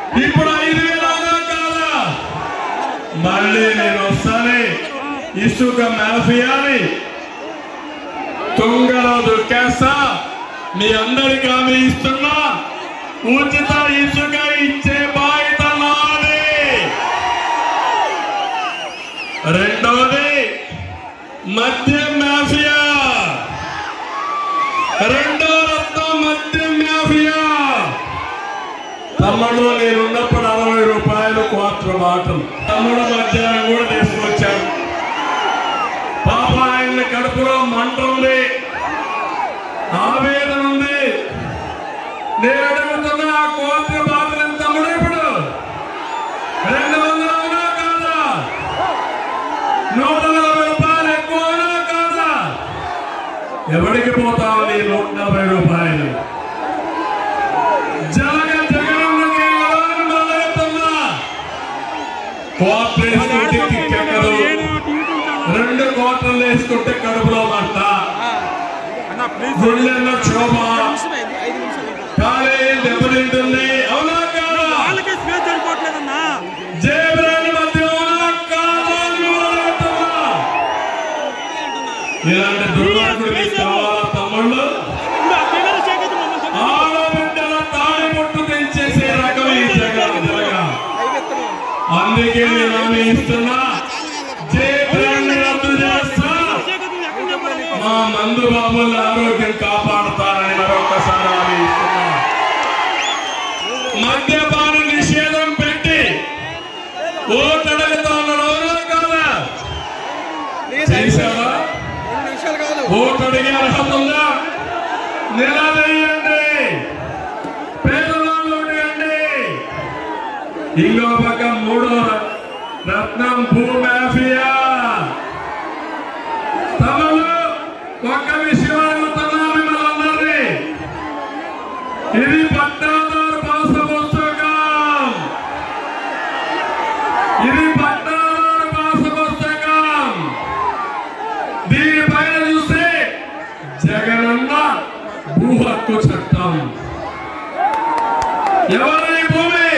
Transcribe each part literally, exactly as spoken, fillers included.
ఇప్పుడు ఐదు వేల కాదా మళ్ళీ నేను వస్తానే ఇసుక మాఫియాని తుంగలో దొక్కేస్తా. మీ అందరికీ హామీ ఇస్తున్నా, ఉచిత ఇసుక ఇచ్చే బాధ్యత నాది. రెండోది మద్యం మాఫియా, రెండో రత్నం మద్యం మాఫియా. తమ్ముడు నేనున్నప్పుడు అరవై రూపాయలు క్వార్టర్ బాటల్ తమ్ముడు మధ్యాహ్నం కూడా తీసుకొచ్చాడు. పాప ఆయన కడుపులో మంట ఉంది, ఆవేదన ఉంది. నేను అడుగుతున్నా ఆ క్వార్టర్ బాటల్ ఎంత తమ్ముడు? ఇప్పుడు రెండు వందల అవునా కాదా? నూట నలభై రూపాయలు ఎక్కువ అవునా కాదా? ఎవరికి పోతావు నీ నూట నలభై రూపాయలు? జగన్ జగన్కి మొదలెడుతున్నా. క్వార్టర్ వేసుకుంటే కిక్కెక్కదు, రెండు క్వార్టర్లు వేసుకుంటే కడుపులో మంట, గుళ్ళెల్లో క్షోభ, కాలేజీ దెబ్బతింటుంది. అవునా కాదా? జయబ్రాండ్ మధ్య అవునా కాదా? ఇలాంటి దుర్మార్గుడు మీకు కావాలా తమ్ముళ్ళు? ఆడబిడ్డల తాడి ముట్టు తెంచేసే రకం ఈ జగన్ జగన్. అందుకే నేను హామీ ఇస్తున్నా, జయబ్రాండ్ రద్దు చేస్తా. మా మందు బాబుల ఆరోగ్యం కాపాడుతారని మరొకసారి హామీ ఇస్తున్నా. మద్యపాన నిషేధం పెట్టి ఓటు అడుగుతా ఉన్నాడు కాదా? చేశారా? ఓటు అడిగే అర్హత ఉందా? నిలదీయండి, పేదవాళ్ళు అడగండి. ఇంకో పక్క మూడో రత్నం భూ మాఫియా. తమలో ఒక్క విషయం అడుగుతున్నా మిమ్మల్ని అందరినీ. ఇది పట్టాదారు పాస పుస్తకం, ఇది పట్టాదారు పాస పుస్తకం. దీనిపైన చూస్తే జగనన్న భూ హక్కు చట్టం. ఎవరి భూమి?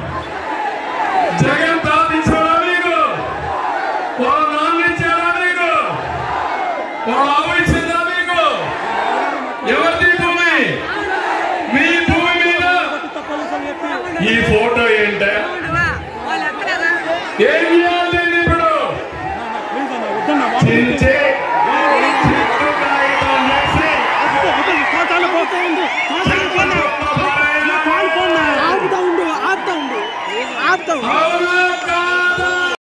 జగన్ తాతిచ్చాడా మీకు? వాళ్ళ నాన్న ఇచ్చాడా మీకు? వాళ్ళ ఆవు ఇచ్చిందా మీకు? ఎవరిది భూమి? మీ భూమి మీద ఈ ఫోటో ఏంటే? ఏం చేయాలి ఇప్పుడు? చించే ఆపుతా ఉండు ఆపుతా ఉండు ఆపుతా ఉండు.